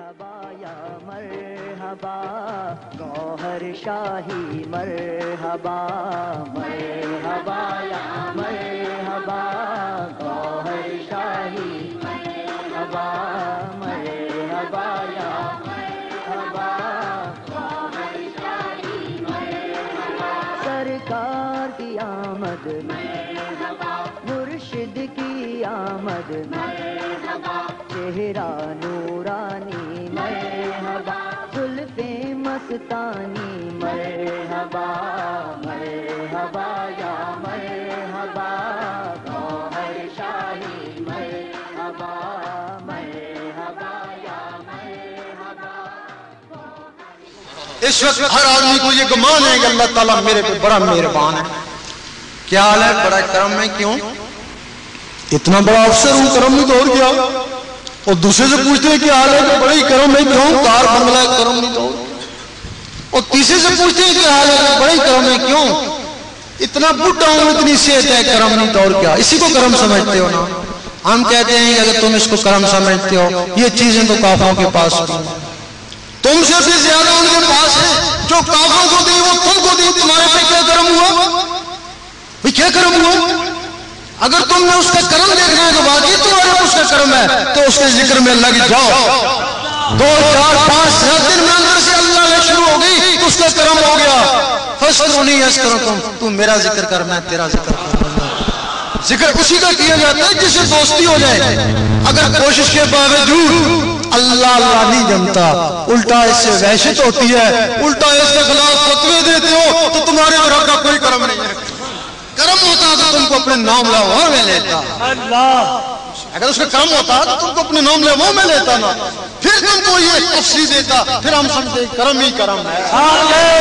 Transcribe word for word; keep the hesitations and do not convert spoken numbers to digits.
مرحبا یا مرحبا گوہر شاہی مرحبا مرحبا یا مرحبا گوہر شاہی مرحبا مرحبا یا مرحبا گوہر شاہی مرحبا سرکار کی آمد مرحبا مرشد کی آمد مرحبا چہرہ نورانی مرحبا زلفیں مستانی مرحبا مرحبا یا مرحبا گوہر شاہی مرحبا مرحبا یا مرحبا. اس وقت ہر آدمی کو یہ گمان ہے کہ اللہ تعالیٰ میرے پہ بڑا مہربان ہے. کیا حال ہے؟ بڑا کرم ہے. کیوں؟ اتنا بڑا افسر ہوں، کرم نہیں تو اور کیا. اور دوسرے سے پوچھتے ہیں کہ حال ہے کہ بڑی کرم ہے. کیوں؟ کار بنگلہ ہے، کرم نہیں تو. اور تیسرے سے پوچھتے ہیں کہ حال ہے کہ بڑی کرم ہے. کیوں؟ اتنا بڈھا ہوں، اتنی صحت ہے، کرم نہیں تو اور کیا. اسی کو کرم سمجھتے ہو نا. ہم کہتے ہیں کہ اگر تم اس کو کرم سمجھتے ہو، یہ چیزیں تو کافروں کے پاس ہیں. تم سے بھی زیادہ ان کے پاس ہے. جو کافروں کو دی وہ تم کو دی. تمہارے پہ کیا کرم ہوا؟ بھئی کیا کرم ہوا؟ اگر تم نے اس کا کرم دیکھنا ہے تو باقی تمہارے اس کا کرم ہے تو اس کے ذکر میں لگ جاؤ. دو چار پانچ سات دن میں اندر سے اللہ نے شروع ہو گئی تو اس کا کرم ہو گیا. فَاسْتَرُونِي أَذْكُرْكُمْ. تم میرا ذکر کر، میں تیرا ذکر کر. ذکر اسی کا کیا جاتا ہے جس سے دوستی ہو جائے. اگر کوشش کے باوجود اللہ اللہ نہیں جمتا، الٹا اس سے وحشت ہوتی ہے، الٹا اس کے خلاف فتوے دیتے ہو تو تمہارے طرف کا کوئی کرم نہیں ہے. کرم ہوتا تو تم کو اپنے نام لہو میں لیتا. اللہ اگر اس کا کرم ہوتا تو تم کو اپنے نام لہو میں لیتا نا. پھر تم کو یہ تفصیل دیتا، پھر ہم سمجھتے کرم ہی کرم ہے.